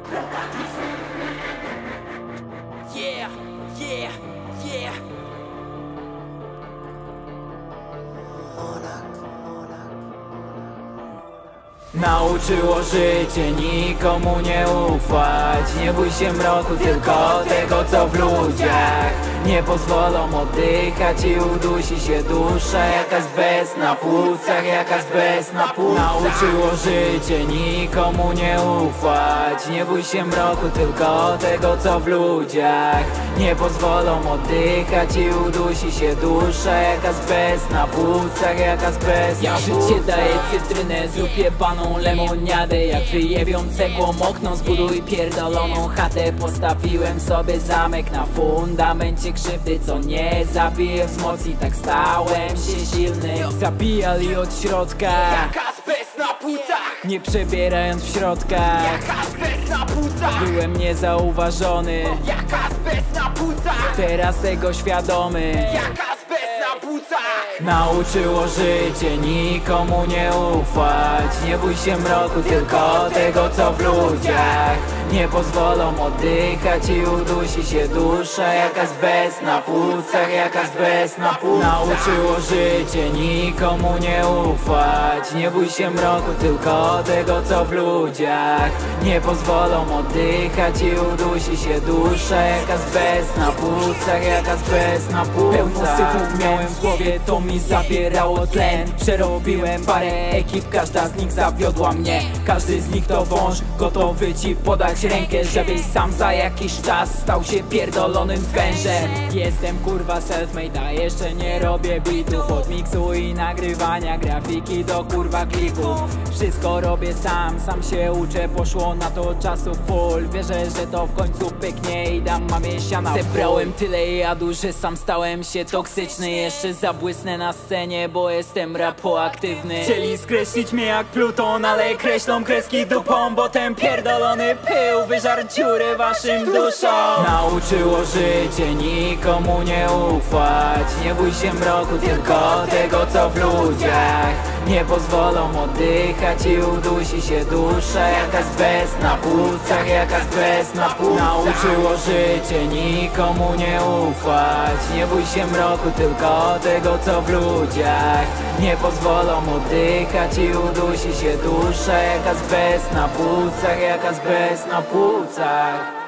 Yeah, yeah, yeah. Nauczyło życie nikomu nie ufać. Nie bój się mroku, tylko tego co w ludziach. Nie pozwolą oddychać i udusi się dusza. Jakaś bez na płucach, jakaś bez na płucach. Nauczyło życie nikomu nie ufać. Nie bój się mroku, tylko tego co w ludziach. Nie pozwolą oddychać i udusi się dusza. Jakaś bez na płucach, jakaś bez na płucach. Ja życie daję cytrynę, zrób jebaną lemoniadę. Jak wyjebią cegłą okno, zbuduj pierdoloną chatę. Postawiłem sobie zamek na fundamencie krzywdy, co nie zabije, wzmocni, tak stałem się silny. Zabijali od środka, Jak azbest na płucach, nie przebierając w środkach. jak azbest na płucach, Byłem niezauważony, jak azbest na płucach, teraz tego świadomy. jak azbest na płucach. Nauczyło życie nikomu nie ufać. Nie bój się mroku, tylko tego co w ludziach. Nie pozwolą oddychać i udusi się dusza. Jakaś bez na płucach, jakaś bez na płucach. Nauczyło życie nikomu nie ufać. Nie bój się mroku, tylko tego co w ludziach. Nie pozwolą oddychać i udusi się dusza. Jakaś bez na płucach, jakaś bez na Pełno płucach. syfów miałem w głowie, to mi zabierało tlen. Przerobiłem parę ekip, każda z nich zawiodła mnie. Każdy z nich to wąż, gotowy ci podać rękę, żebyś sam za jakiś czas stał się pierdolonym wężem. Jestem kurwa self-made, a jeszcze nie robię beatów. Od miksu i nagrywania, grafiki do kurwa klików. Wszystko robię sam, sam się uczę, poszło na to czasu full. Wierzę, że to w końcu pyknie i dam mamie siana. Zebrałem tyle jadu, że sam stałem się toksyczny. Jeszcze zabłysnę na scenie, bo jestem rapoaktywny. Chcieli skreślić mnie jak Pluton, ale kreślą kreski dupą, bo ten pierdolony pył wyżar dziurę waszym duszom. Nauczyło życie nikomu nie ufać. Nie bój się mroku, tylko tego co w ludziach. Nie pozwolą oddychać i udusi się dusza. Jakaś bez na płucach, jakaś bez na płucach. Nauczyło życie nikomu nie ufać. Nie bój się mroku, tylko tego co w ludziach. Nie pozwolą oddychać i udusi się dusza. Jakaś bez na płucach, jakaś bez na płucach.